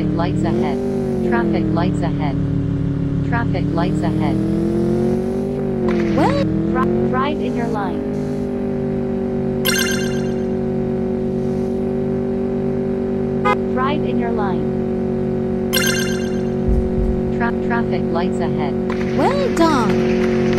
lights ahead. Traffic lights ahead. Traffic lights ahead. Well, Drive in your line. Drive in your line. Traffic lights ahead. well done.